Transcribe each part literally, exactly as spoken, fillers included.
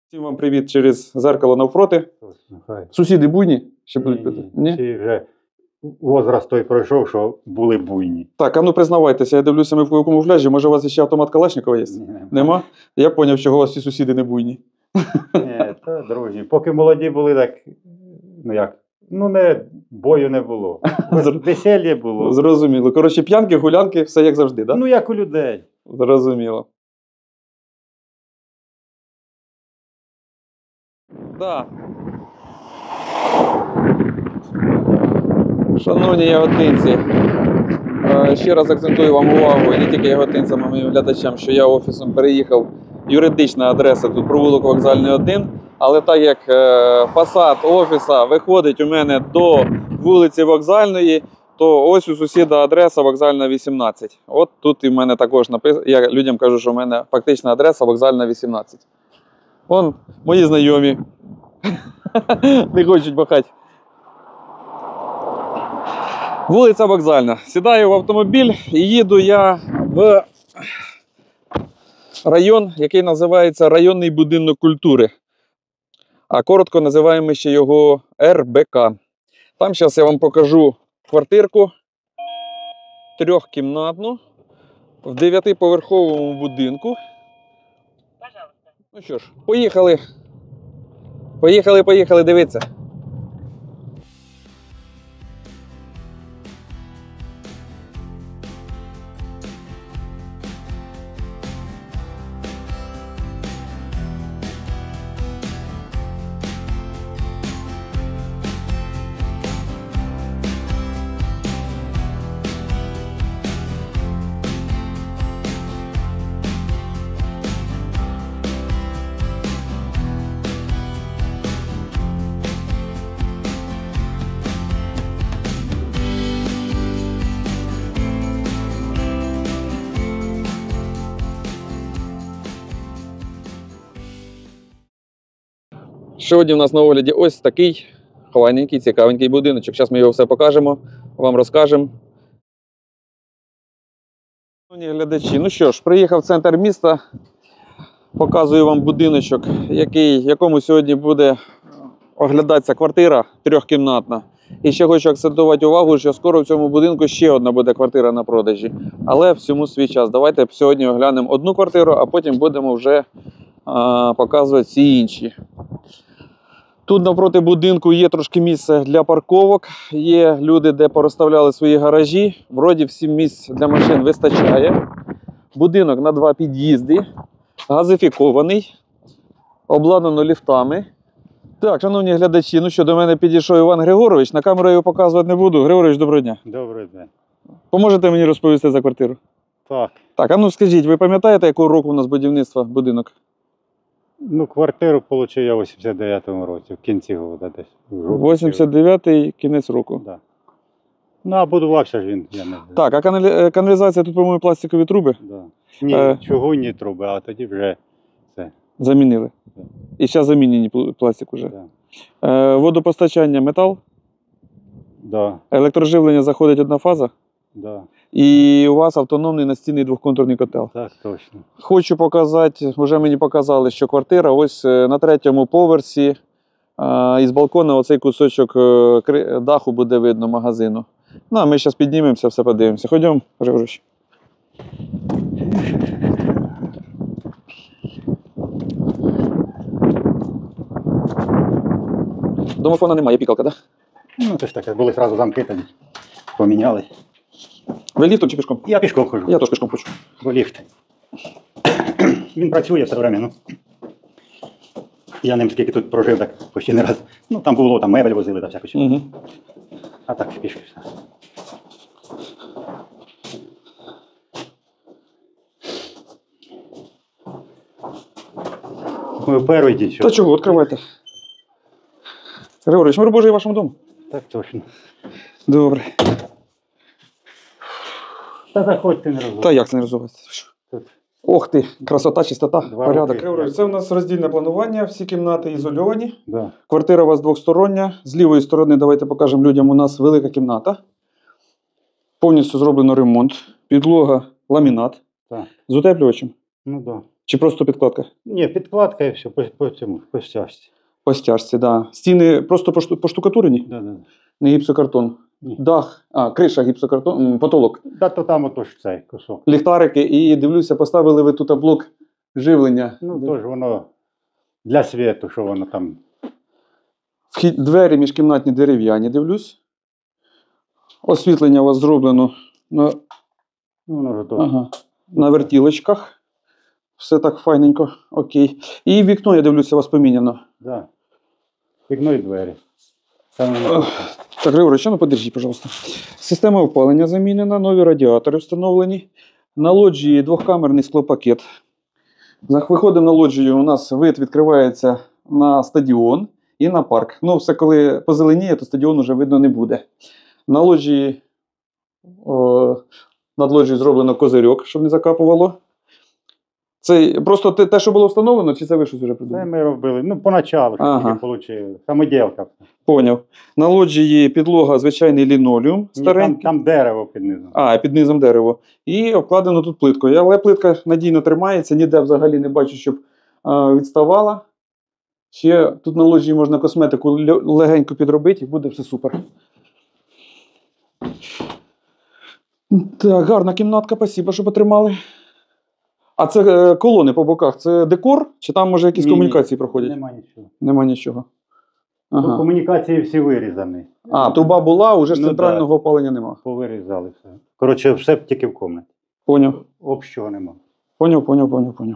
Всім вам привіт через зеркало навпроти. Хай. Сусіди буйні? Ще будуть Ні, питати? ні. Чи вже возраст той пройшов, що були буйні. Так, а ну признавайтеся, я дивлюся, ми в камуфляжі, може у вас ще автомат Калашникова є? Ні, нема. Нема? Я зрозумів, чого у вас всі сусіди не буйні. Ні, та дружні. Поки молоді були, так, ну як, ну не, бою не було. Весілля було. Зрозуміло. Коротше, п'янки, гулянки, все як завжди, так? Ну як у людей. Зрозуміло. Так. Шановні яготинці, е, ще раз акцентую вам увагу, і не тільки яготинцям, а моїм глядачам, що я офісом переїхав. Юридична адреса тут провулок Вокзальний один, але так як е, фасад офіса виходить у мене до вулиці Вокзальної, то ось у сусіда адреса Вокзальна вісімнадцять. От тут і в мене також написано, я людям кажу, що в мене фактична адреса Вокзальна вісімнадцять. Вон мої знайомі не хочуть бахати. Вулиця Вокзальна. Сідаю в автомобіль і їду я в район, який називається Районний будинок культури. А коротко називаємо ще його ер бе ка. Там зараз я вам покажу квартирку трьохкімнатну в дев'ятиповерховому будинку. Ну що ж, поїхали. Поїхали, поїхали, дивіться. Сьогодні у нас на огляді ось такий хвайненький, цікавенький будиночок. Зараз ми його все покажемо, вам розкажемо. Шановні глядачі, ну що ж, приїхав в центр міста, показую вам будиночок, який, якому сьогодні буде оглядатися квартира трьохкімнатна. І ще хочу акцентувати увагу, що скоро в цьому будинку ще одна буде квартира на продажі. Але всьому свій час. Давайте сьогодні оглянемо одну квартиру, а потім будемо вже а, показувати всі інші. Тут навпроти будинку є трошки місце для парковок, є люди, де порозставляли свої гаражі. Вроді всім місць для машин вистачає. Будинок на два під'їзди, газифікований, обладнано ліфтами. Так, шановні глядачі, ну що, до мене підійшов Іван Григорович, на камеру я його показувати не буду. Григорович, доброго дня. Добрий день. Поможете мені розповісти за квартиру? Так. Так, а ну скажіть, ви пам'ятаєте, якого року у нас будівництва будинок? Ну, квартиру отримав я в вісімдесят дев'ятому році, в кінці року десь. вісімдесят дев'ятий, кінець року. Да. Ну, а будувався ж він, я не знаю. Так, а каналі... каналізація тут, по-моєму, пластикові труби? Да. Ні, Е. чугунні труби, а тоді вже це. Замінили. Да. І зараз замінені пл- пластик уже. Да. Е, водопостачання метал, Да. електроживлення заходить одна фаза. Да. І у вас автономний настінний двохконтурний котел. Так, точно. Хочу показати, вже мені показали, що квартира ось е, на третьому поверсі. Е, із балкона оцей кусочок е, кри- даху буде видно магазину. Ну, а ми зараз піднімемося, все подивимося. Ходімо, Григорович. Домофона немає, є пікалка, так? Да? Ну, це ж таке, були одразу замки тоді. Поміняли. Ви ліфтом чи пішком? Я пішком ходжу. Я теж пішком хочу. Бо ліфт. Він працює все время, ну. Я ним скільки тут прожив, так почти не раз. Ну, там було, там мебель возили та всяку. Угу. А так пішки. Ви вперу йдіть, що? Та чого, відкривайте. Григорович, мир Божий вашому дому. Так точно. Добре. Та заходьте, не розумію. Та як це не розуміється? Тут. Ох ти, красота, чистота, Два порядок. роки. Григорович, це у нас роздільне планування, всі кімнати ізольовані. Да. Квартира у вас двохстороння. З лівої сторони, давайте покажемо людям, у нас велика кімната. Повністю зроблено ремонт. Підлога, ламінат. Так. З утеплювачем. Ну так. Да. Чи просто підкладка? Ні, підкладка і все, по, по цьому, по стяжці. По стяжці, так. Да. Стіни просто пошту- поштукатурені? Да, да. Не гіпсокартон. Ні. Дах, а, криша гіпсокартон, м, потолок. Да, то там отож цей кусок. Ліхтарики і дивлюся, поставили ви тут блок живлення. Ну, то ж воно для світу, що воно там. Вхід, двері міжкімнатні дерев'яні, дивлюсь. Освітлення у вас зроблено на, Ну, воно ж то. ага, на вертілочках. Все так файненько, окей. І вікно, я дивлюся, у вас поміняно. Да. Вікно і двері. Там воно Ох. Так, Григорович, ну подержіть, пожалуйста. Система опалення замінена, нові радіатори встановлені. На лоджії двохкамерний склопакет. За- Виходимо на лоджію, у нас вид відкривається на стадіон і на парк. Ну, все, коли позеленіє, то стадіон вже видно не буде. На лоджії, о, над лоджією зроблено козирьок, щоб не закапувало. Це просто те, те, що було встановлено, чи це ви щось вже Це придумали? ми робили. Ну, поначалу, щоб Ага. тільки отримали. Самоділка. Поняв. На лоджії підлога звичайний лінолеум Ні, там, старенький. там дерево під низом. А, під низом дерево. І обкладено тут плиткою. Але плитка надійно тримається, ніде взагалі не бачу, щоб а, відставала. Ще тут на лоджії можна косметику лё- легенько підробити і буде все супер. Так, гарна кімнатка, спасибо, що потримали. А це е, колони по боках, це декор? Чи там може якісь Ні, ні, комунікації проходять? Нема нічого. Нема нічого. Ага. Ага. Комунікації всі вирізані. А, труба була, уже ж Ну, центрального опалення нема. Повирізали все. Коротше, все тільки в кімнаті. Поняв. Общого нема. Поняв, поняв, поняв, поняв.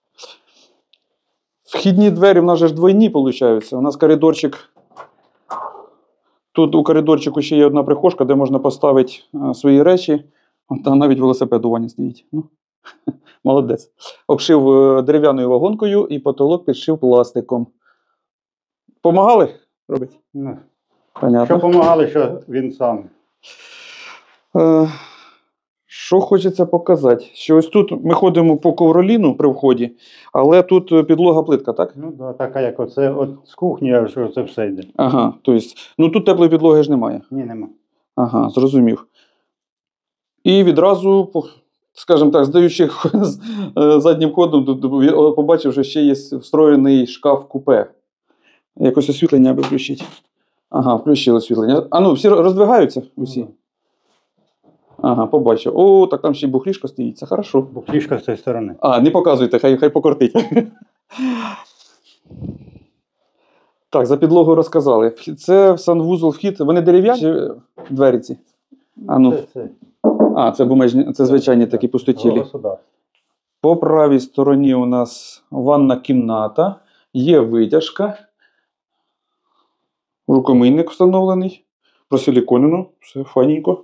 Вхідні двері в нас же ж двойні, виходить. У нас коридорчик. Тут у коридорчику ще є одна прихожка, де можна поставити а, свої речі. От Там навіть велосипед у ванні стоїть. Ну, молодець. Обшив е, дерев'яною вагонкою і потолок підшив пластиком. Помагали робити? Ну, Понятно. що допомагали, що він сам. Е, Що хочеться показати? Що ось тут ми ходимо по ковроліну при вході, але тут е, підлога плитка, так? Ну, да, така як оце, от з кухні, аж що це все йде. Ага, тобто, ну тут теплої підлоги ж немає. Ні, нема. Ага, зрозумів. І відразу, по- скажімо так, здаючи з е, заднім ходом, тут ві- побачив, що ще є встроєний шкаф-купе. Якось освітлення аби включити. Ага, включили освітлення. А ну, всі роздвигаються? Усі? Ага, побачив. О, так там ще й бухлішка стоїть, це хорошо. Бо флішка з цієї сторони. А, не показуйте, хай, хай покортить. Так, за підлогу розказали. Вхід- Це в санвузол вхід. Вони дерев'яні чи двері ці? А ну. Це, це. А, це бумажні, це звичайні такі пустотілі. Государство. По правій стороні у нас ванна кімната, є витяжка, рукомийник встановлений, просиліконено, все файненько.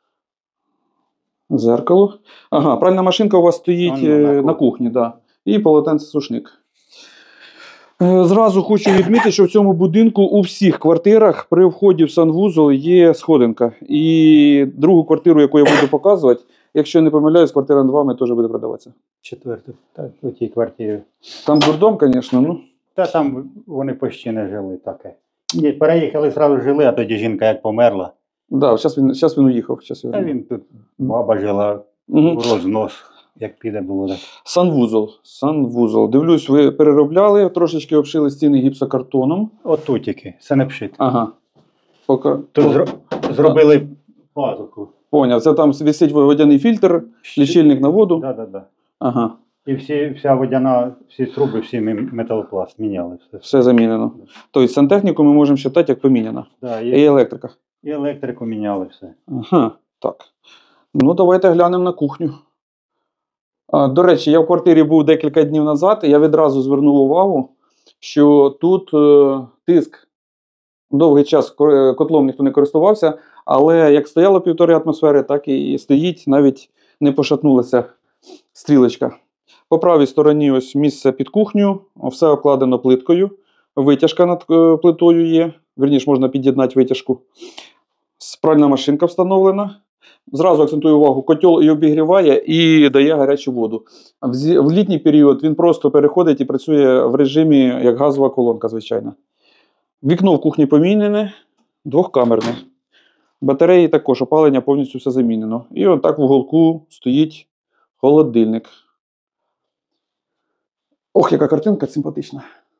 Зеркало. Ага, пральна машинка у вас стоїть Вона на е, на кухні. кухні, да. І полотенце-сушник. Е, Зразу хочу відмітити, що в цьому будинку у всіх квартирах при вході в санвузол є сходинка. І другу квартиру, яку я буду показувати, якщо я не помиляюсь, квартира над вами теж буде продаватися. Четверте. Так, у тій квартирі. Там дурдом, звісно, ну. Та там вони почти не жили таке. Ні, переїхали, зразу жили, а тоді жінка як померла. Да, зараз він, щас він уїхав. Щас він... Та він тут, баба жила, Угу. у рознос, як піде було. Так. Санвузол. Санвузол. Дивлюсь, ви переробляли, трошечки обшили стіни гіпсокартоном. Отут тільки, це не пшит. Ага. Пока... Тут зро... зробили пазуху. Поняв, це там висить водяний фільтр, лічильник на воду. Да, да, да. Ага, І всі, вся водяна, всі труби, всі мі- металопласт міняли. Все. все замінено. Тобто сантехніку ми можемо вважати як поміняна. Да, І і, електрика. і електрику міняли все. Ага, так. Ну, давайте глянемо на кухню. А, до речі, я в квартирі був декілька днів назад, і я відразу звернув увагу, що тут е, тиск довгий час ко- котлом ніхто не користувався, але як стояло півтори атмосфери, так і стоїть, навіть не пошатнулася стрілочка. По правій стороні ось місце під кухню, все обкладено плиткою, витяжка над е, плитою є, вірніше можна під'єднати витяжку. Пральна машинка встановлена. Зразу акцентую увагу, котел і обігріває, і дає гарячу воду. В зі- в літній період він просто переходить і працює в режимі як газова колонка, звичайно. Вікно в кухні помінене, двохкамерне. Батареї також, опалення повністю все замінено. І отак в уголку стоїть холодильник. Ох, яка картинка симпатична.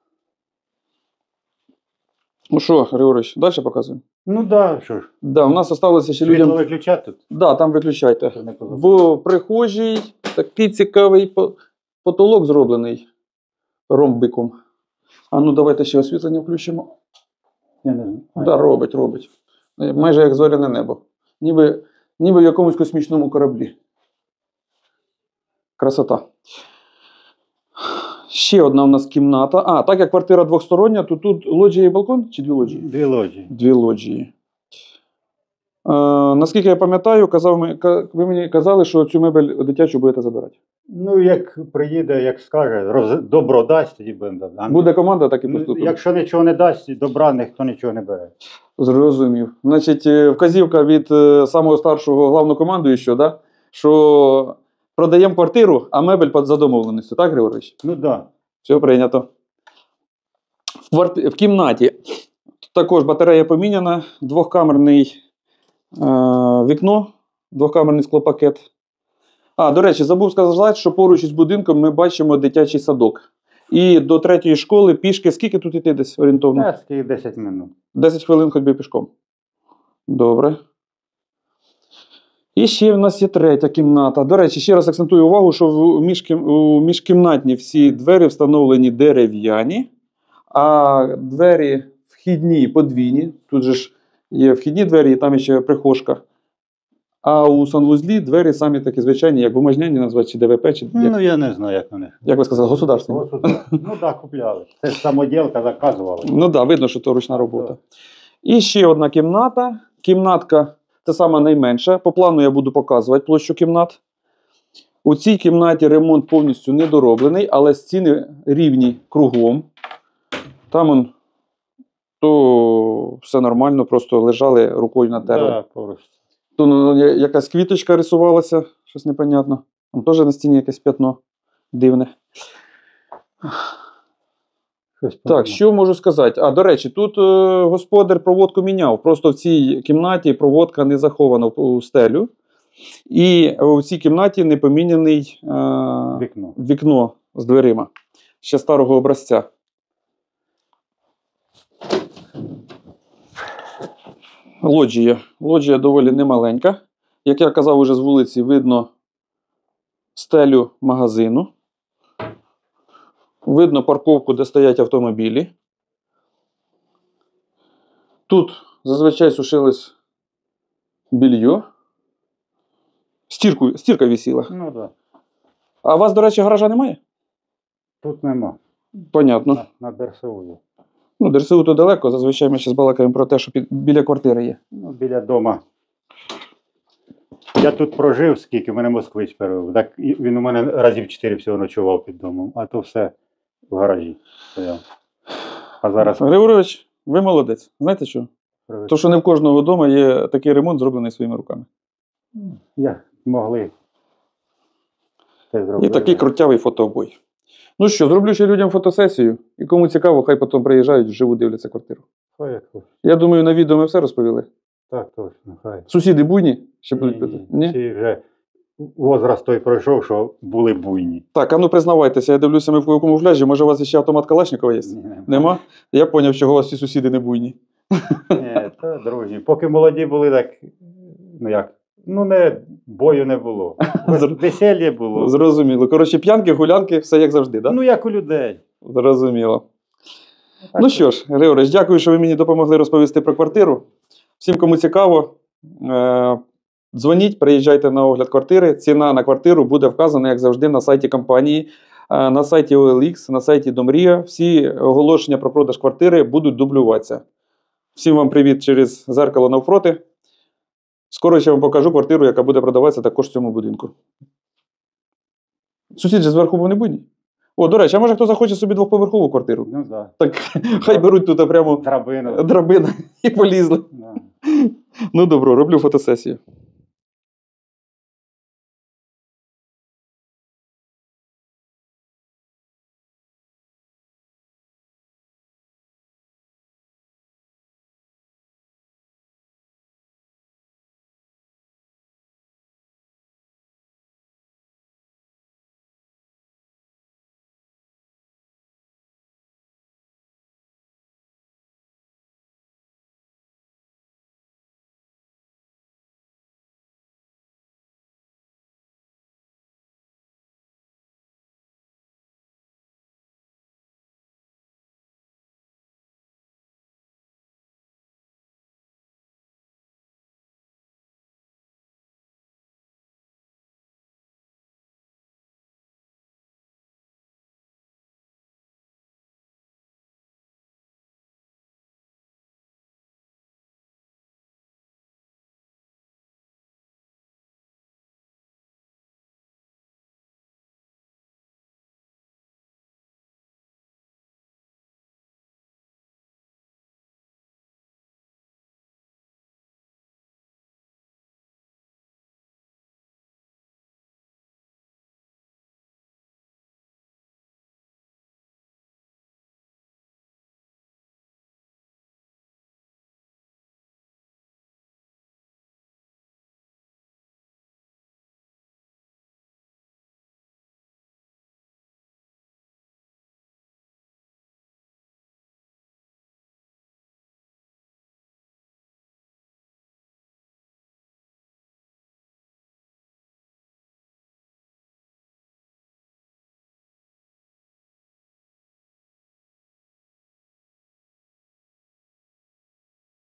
Ну що, Григорович, далі показуємо? Ну так, да, що ж. Да, у нас залишилося ще Світло людям. виключати тут. Да, там виключайте. Щоб не позабути. В прихожій такий цікавий по- потолок зроблений ромбиком. А ну давайте ще освітлення включимо. Я не знаю. Да, робить, робить. Майже як зоряне небо. Ніби, ніби в якомусь космічному кораблі. Красота. Ще одна у нас кімната. А, так як квартира двохстороння, то тут лоджія і балкон чи дві лоджії? Дві ложі. Дві лоджії. Е, наскільки я пам'ятаю, казав, ми- ка- ви мені казали, що цю мебель дитячу будете забирати. Ну, як приїде, як скаже, роз... добро дасть, тоді будемо. А Буде команда, так і ну, поступимо. якщо нічого не дасть, добра ніхто нічого не бере. Зрозумів. Значить, е, вказівка від е, самого старшого главнокомандуючого, да? Що продаємо квартиру, а мебель під- за домовленістю, так, Григорович? Ну так. Да. Все прийнято. В, кварти... в кімнаті також батарея поміняна, двохкамерний е... вікно, двохкамерний склопакет. А, до речі, забув сказати, що поруч із будинком ми бачимо дитячий садок. І до третьої школи пішки, скільки тут іти десь орієнтовно? Та, скільки десять минут. десять хвилин ходьби пішком. Добре. І ще в нас є третя кімната. До речі, ще раз акцентую увагу, що в міжкім... у міжкімнатні всі двері встановлені дерев'яні, а двері вхідні подвійні. Тут же ж є вхідні двері, і там ще прихожка. А у санвузлі двері самі такі звичайні, як бумажняні назвати, чи ДВП, чи як, Ну, я не знаю, як вони. як ви сказали, государственні. Ось тут. Ну так, купляли. Це ж самоділка заказували. Ну так, да, видно, що то ручна робота. І ще одна кімната. Кімнатка це сама найменша. По плану я буду показувати площу кімнат. У цій кімнаті ремонт повністю недороблений, але стіни рівні кругом. Там он, то все нормально, просто лежали рукою натерли. Да, поруч. Тут ну, я- якась квіточка рисувалася, щось непонятно. Там теж на стіні якесь п'ятно дивне. Щось Так, подобне. що можу сказати? А, до речі, тут е, господар проводку міняв. Просто в цій кімнаті проводка не захована в- у стелю. І у цій кімнаті не поміняний е, Вікно. вікно з дверима. Ще старого образця. Лоджія. Лоджія доволі немаленька. Як я казав, уже з вулиці видно стелю магазину. Видно парковку, де стоять автомобілі. Тут зазвичай сушилось більйо. Стірку, стірка висіла. Ну так. Да. А у вас, до речі, гаража немає? Тут нема. Понятно. На, на ДРСУ. Ну, ДРСУ то далеко. Зазвичай ми зараз балакаємо про те, що під, біля квартири є. Ну, біля дома. Я тут прожив, скільки в мене москвич перевів. Так і він у мене разів чотири всього ночував під домом, а то все в гаражі стояв. А зараз Григорович, ви молодець. Знаєте що? привик. То, що не в кожного вдома є такий ремонт, зроблений своїми руками. Як могли це І зробити. такий крутявий фотообой. Ну що, зроблю ще людям фотосесію. І кому цікаво, хай потім приїжджають, вживу дивляться квартиру. Хай як хочеш. Я думаю, на відео ми все розповіли. Так точно, хай. Сусіди буйні? Ще будуть Ні, питати? ні. Ні? Всі вже возраст той пройшов, що були буйні. Так, а ну признавайтеся, я дивлюся, ми в камуфляжі, може у вас ще автомат Калашникова є? Ні, Нема? Я зрозумів, чого у вас всі сусіди не буйні. Ні, та дружні. Поки молоді були, так, ну як, ну не, бою не було. Весілля було. Зрозуміло. Коротше, п'янки, гулянки, все як завжди, так? Ну як у людей. Зрозуміло. Так, Ну що ж, Григорич, дякую, що ви мені допомогли розповісти про квартиру. Всім, кому цікаво, е- дзвоніть, приїжджайте на огляд квартири. Ціна на квартиру буде вказана, як завжди, на сайті компанії, е- на сайті о ел ікс, на сайті Домрія. Всі оголошення про продаж квартири будуть дублюватися. Всім вам привіт через зеркало навпроти. Скоро ще вам покажу квартиру, яка буде продаватися також в цьому будинку. Сусід же зверху був не будні? О, до речі, а може хто захоче собі двохповерхову квартиру? Ну так. Так хай беруть тут прямо Драбина. драбина і полізли. Да. Ну добро, роблю фотосесію.